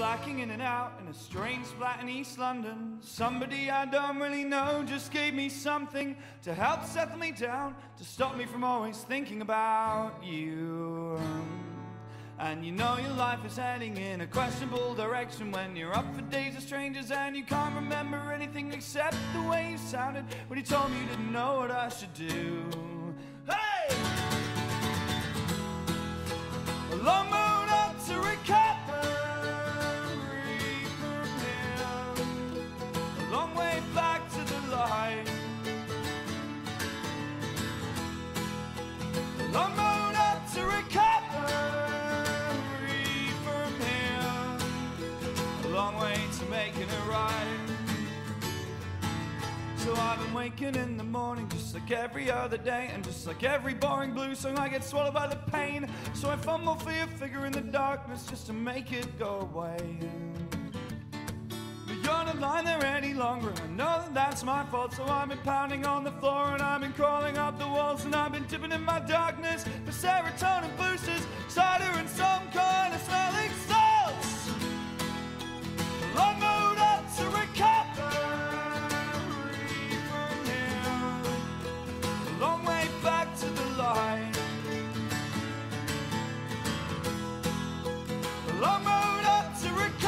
blacking in and out in a strange flat in East London. Somebody I don't really know just gave me something to help settle me down, to stop me from always thinking about you. And you know your life is heading in a questionable direction when you're up for days of strangers and you can't remember anything except the way you sounded when you told me you didn't know what I should do. Hey! A long moon up to recovery from him, a long way back to the light. A long moon up to recovery from him, a long way to making it right. So I've been waking in the morning just like every other day, and just like every boring blues song I get swallowed by the pain. So I fumble for your figure in the darkness just to make it go away. But you're not lying there any longer, I know that that's my fault. So I've been pounding on the floor and I've been crawling up the walls, and I've been dipping in my darkness for serotonin boosters, cider and some kind of smelling salts. Long mood up to recover, long way back to the light. A long road up to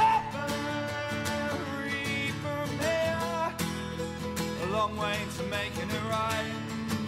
recovery from here, a long way to making it right.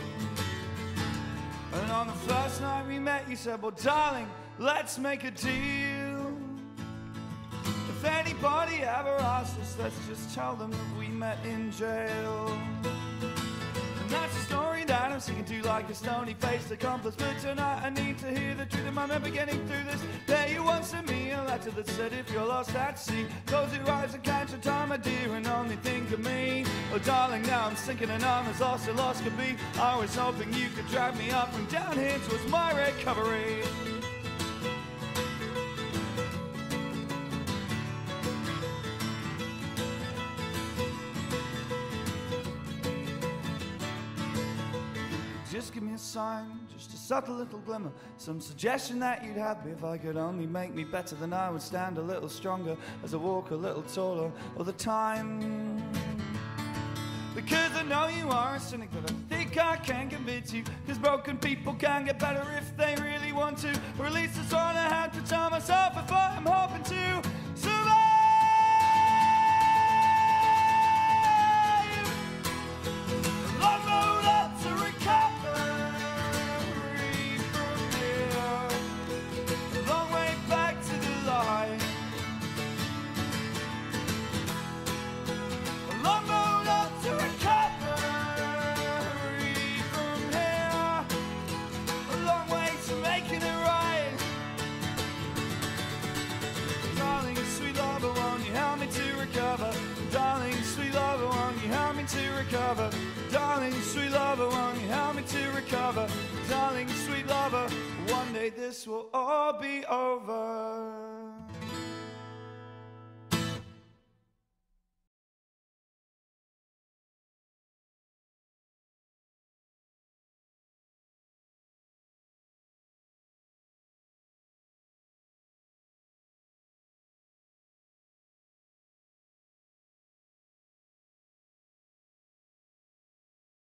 And on the first night we met you said, well darling, let's make a deal. If anybody ever asks us, let's just tell them that we met in jail. And that's a story that I'm singing to like a stony-faced accomplice. But tonight I need to hear the truth. Am I remember getting through this? There you once sent me a letter that said if you're lost at sea, close your eyes and catch your time, my dear, and only think of me. Oh darling, now I'm sinking and I'm as lost as lost could be. I was hoping you could drag me up from down here towards my recovery. Just give me a sign, just a subtle little glimmer, some suggestion that you'd have me. If I could only make me better, then I would stand a little stronger as I walk a little taller all the time. Because I know you are a cynic, but I think I can convince you. Cause broken people can get better if they really want to, or at least that's all I have to tell myself if I'm hoping to survive. Long road up to recover. Darling, sweet lover, won't you help me to recover? Darling, sweet lover, won't you help me to recover? Darling, sweet lover, one day this will all be over.